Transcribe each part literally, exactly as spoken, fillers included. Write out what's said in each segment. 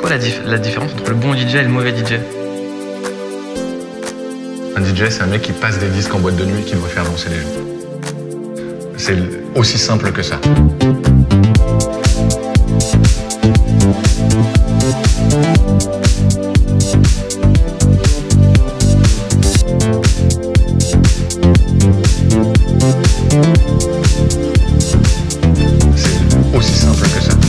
quoi la, dif la différence entre le bon D J et le mauvais D J? Un D J, c'est un mec qui passe des disques en boîte de nuit et qui doit faire danser les gens. C'est aussi simple que ça. C'est aussi simple que ça.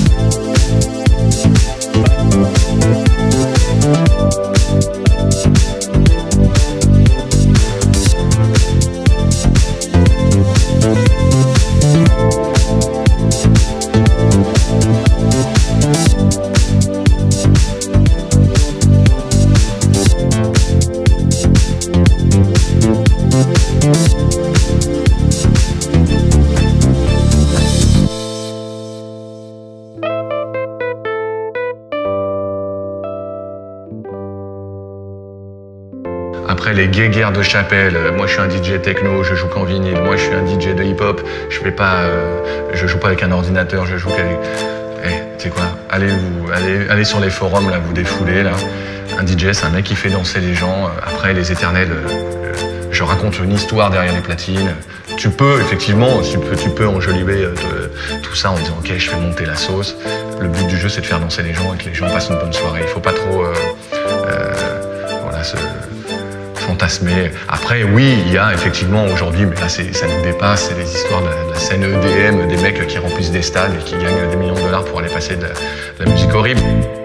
Après les guéguerres de chapelle, moi je suis un D J techno, je joue qu'en vinyle, moi je suis un D J de hip-hop, je fais pas, euh, je joue pas avec un ordinateur, je joue qu'avec... Eh, tu sais quoi, allez, vous, allez, allez sur les forums, là, vous défoulez, là. Un D J, c'est un mec qui fait danser les gens. Après, les éternels, euh, je raconte une histoire derrière les platines. Tu peux, effectivement, tu peux, tu peux enjoliver euh, tout ça en disant « Ok, je fais monter la sauce ». Le but du jeu, c'est de faire danser les gens et que les gens passent une bonne soirée. Il faut pas trop... Euh, euh, voilà, se... fantasmer. Après, oui, il y a effectivement aujourd'hui, mais là ça nous dépasse, c'est les histoires de la, de la scène E D M, des mecs qui remplissent des stades et qui gagnent des millions de dollars pour aller passer de la, de la musique horrible.